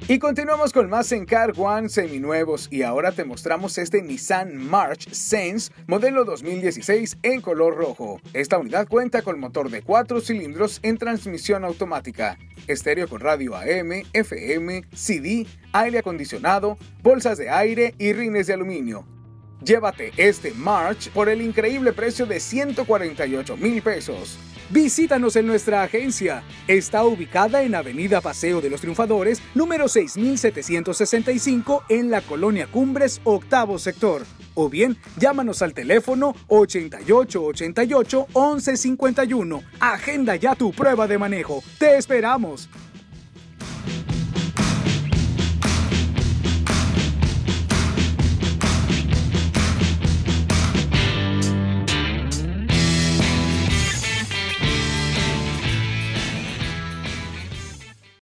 Y continuamos con más en Car One seminuevos y ahora te mostramos este Nissan March Sense modelo 2016 en color rojo. Esta unidad cuenta con motor de 4 cilindros en transmisión automática, estéreo con radio AM, FM, CD, aire acondicionado, bolsas de aire y rines de aluminio. Llévate este March por el increíble precio de 148,000 pesos. Visítanos en nuestra agencia. Está ubicada en Avenida Paseo de los Triunfadores, número 6765, en la Colonia Cumbres, octavo sector. O bien, llámanos al teléfono 8888-1151. Agenda ya tu prueba de manejo. ¡Te esperamos!